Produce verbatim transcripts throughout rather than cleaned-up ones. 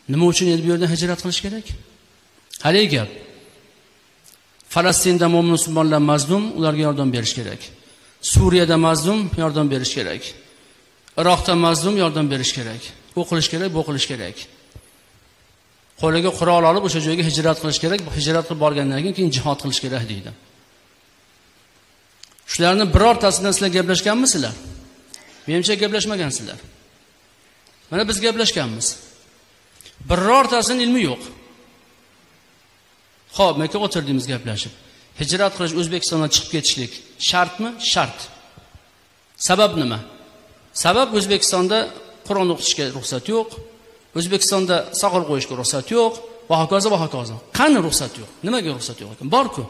Nima uchun endi bu yerdan hijrat qilish kerak? Haligi gap. Falastinda mo'min musulmonlar mazlum, ularga yordam berish kerak. Suriyada mazlum, yordam berish kerak. Iroqda mazlum, yordam berish kerak. Bu qilish kerak, bu qilish kerak. Qo'liga qurol olib o'sha joyga hijrat qilish kerak. Bu hijrat qilib borgandan keyin keyin jihad qilish kerak deydi. Shularni birortasidan sizlar gaplashganmisizlar? Menimcha gaplashmagansizlar. Mana biz gaplashganmiz. Birortasining ilmi yo'q. Xo'p, men o'tirdingiz gaplashib. Hijrat qilish, O'zbekistondan chiqib ketishlik shartmi? Shart. Sabab nima? Sabab O'zbekistonda Qur'on o'qitishga ruxsat yo'q. O'zbekistonda saqol qo'yishga ruxsat yo'q. Va hokazo va hokazo. Qani ruxsat yo'q? Nimaga ruxsat yo'q ekan? Bor-ku.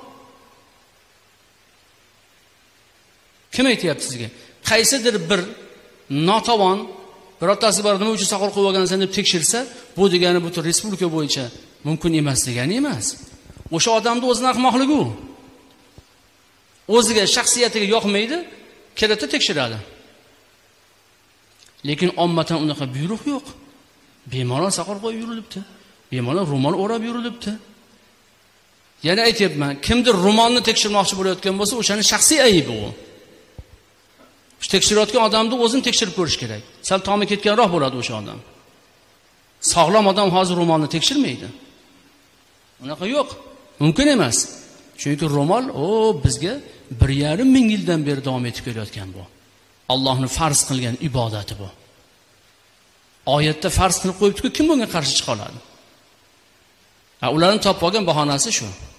Kim aytayapti sizga? Qaysidir bir notavon birortasi bor nima uchun saqol qo'yib olgansan deb tekshirsa, bu degani butun respublika bo'yicha mumkin emas degani emas. O'sha odamning o'zining ahmoqligi u. O'ziga, shaxsiyatiga yoqmaydi, keladi tekshiradi. Lekin ommatan unaqa buyruq yo'q. Bemalol saqol qo'yib yurilibdi. Bemalol ro'mol o'rab yurilibdi. Yana aytayapman, kimdir ro'molni tekshirmoqchi bo'layotgan bo'lsa, o'shaning shaxsiy aybi u. Shu tekshirayotgan odamni o'zini tekshirib ko'rish kerak. Sal tomi ketganroq bo'ladi o'sha odam. Sog'lom odam hozir ro'molni tekshirmaydi. Unaqa yo'q. Mumkin emas. Chunki ro'mol o bizga bir yarim ming yildan beri davom etib kelayotgan bu. Allohning farz qilgan ibodati bu. Oyatda farz qilib qo'yibdi-ku, kim bunga qarshi chiqa oladi? Ha, ularning topib olgan bahonasi shu.